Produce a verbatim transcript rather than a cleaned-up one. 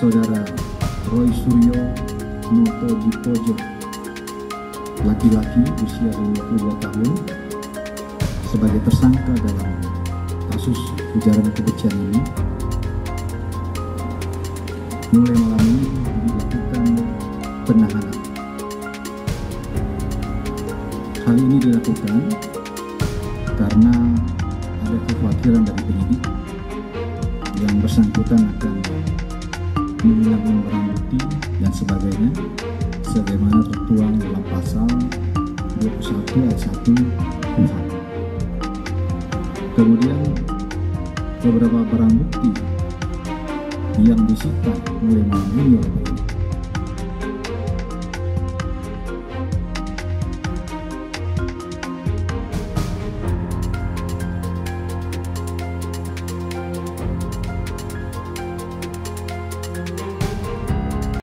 Saudara Roy Suryo Noto Dipojo, laki-laki usia lima puluh dua tahun, sebagai tersangka dalam kasus ujaran kebencian ini. Mulai malam ini dilakukan penahanan. Hal ini dilakukan karena ada kekhawatiran dari penyidik yang bersangkutan akan menghilangkan barang bukti dan sebagainya, sebagaimana tertuang dalam pasal dua puluh satu ayat satu K U H. Kemudian beberapa barang bukti yang disita mulai malam ini oleh